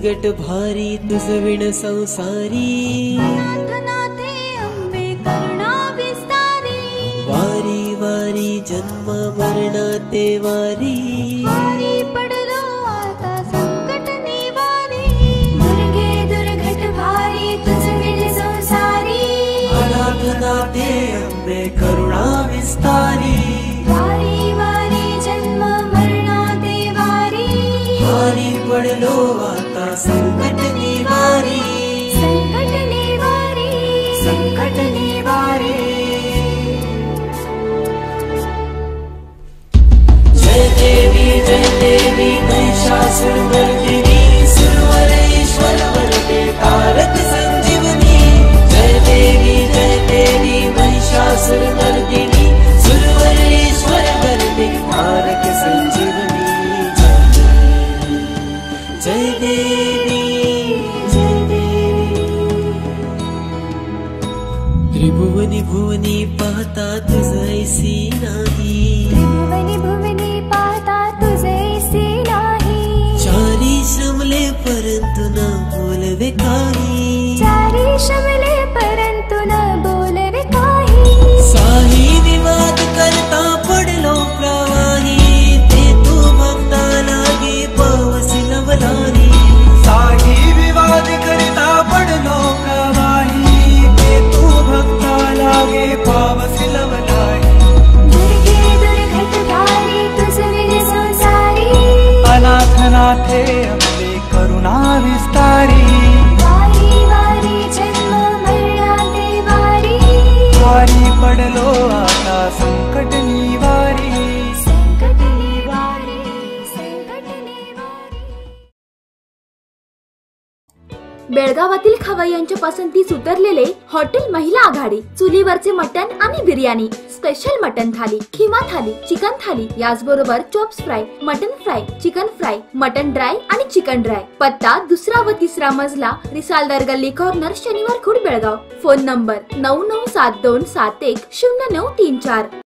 दुर्गट भारी तुझ विण संसारी नाथे अंबे करुणा विस्तारी वारी वारी जन्म मरणाते वारी वारी पडलो आता संकट निवारी दुर्गे दुर्घट भारी तुझ विण संसारी अनाथ नाथे अंबे करुणा विस्तारी वारी वारी जन्म मरणाते वारी वारी पडलो आता संकट निवारी संकट निवारी संकट निवारी जय देवी महिषासुरमर्दिनी सुरवरेश्वर वरदे तारक संजीवनी जय देवी महिषासुरमर्दिनी सुरवरेश्वर वरदे तारक संजीवनी जय देवी त्रिभुवनी भुवनी पाहता तुझ ऐसी नाही त्रिभुवनी भुवनी पाहता तुझैसी नाही चारी श्रमले परंतु न बोलवे काही चारी शमले परंतु न बोलवे काही साही विवाद करता पडलो प्रवाही ते तू भक्ता लागे पावसी नवलानी साही विवाद करता पडलो प्रवाही ते तू भक्ता लागे पावस लवलाई दुर्गे दुर्घट भारी तुझ विण संसारी अनाथ नाथे अंबे करुणा विस्तारी वारी वारी जन्म मरणाते वारी वारी पडलो आता संकट निवारी संकट निवारी संकट निवारी बेळगावातील खवय्यांच्या पसंतीस उतरलेले हॉटेल महिला आघाडी चुलीवरचे मटण आणि biryani special mutton thali keema thali chicken thali याचबरोबर chops fry mutton fry chicken fry mutton dry आणि चिकन ड्राय पत्ता 2रा व 3रा मजला रिसालदार गल्ली कॉर्नर शनिवार खुर्द बेळगाव फोन नंबर 9972710934